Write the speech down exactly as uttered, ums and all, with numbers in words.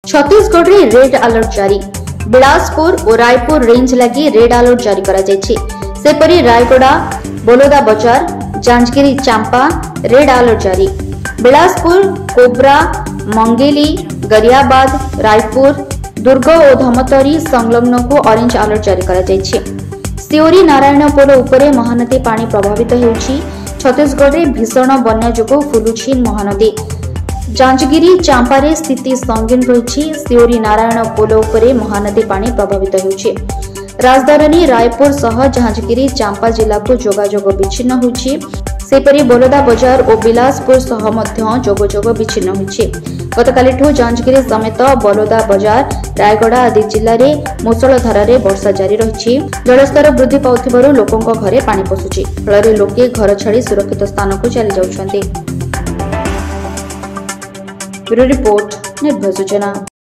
छत्तीसगढ़ रे red alert जारी। बिलासपुर और रायपुर रेंज लगी रेड अलर्ट जारी करा जायछि। सेपरि रायगड़ा, बलोदा बजार, जांजगिरी, चांपा रेड अलर्ट जारी। बिलासपुर, कोबरा, मंगेली, गरियाबाद, रायपुर, दुर्ग और धमतरी संलग्न को ऑरेंज अलर्ट जारी करा जायछि। सियोरी नारायण पोल उपरे महानदी पानी प्रभावित हेउछि। छत्तीसगढ़ रे भीषण बन्या जोगु फुलुछि महानदी। जांजगिरी, चांपारे स्थिति संगीन रही। सियोरी नारायण पोल उपरे महानदी पानी प्रभावित होउछि। राजधानी रायपुर सह जांजगिरी, चांपा जिला को जोगाजोग विच्छिन्न होउछि। सेपरि बलोदा बजार और बिलासपुर सह मध्य जोगाजोग विच्छिन्न होउछि। गतकालिठू जांजगिरी समेत बलोदा बजार, रायगड़ा आदि जिले में मूसल धारारे वर्षा जारी रही। जलस्तर वृद्धि पाउथिबारु लोकंक घरे पानी पशुछि। फଳରେ लोके घर छाड़ी सुरक्षित स्थान को चली जाउछन्ति। ब्यूरो रिपोर्ट, निर्भय सूचना।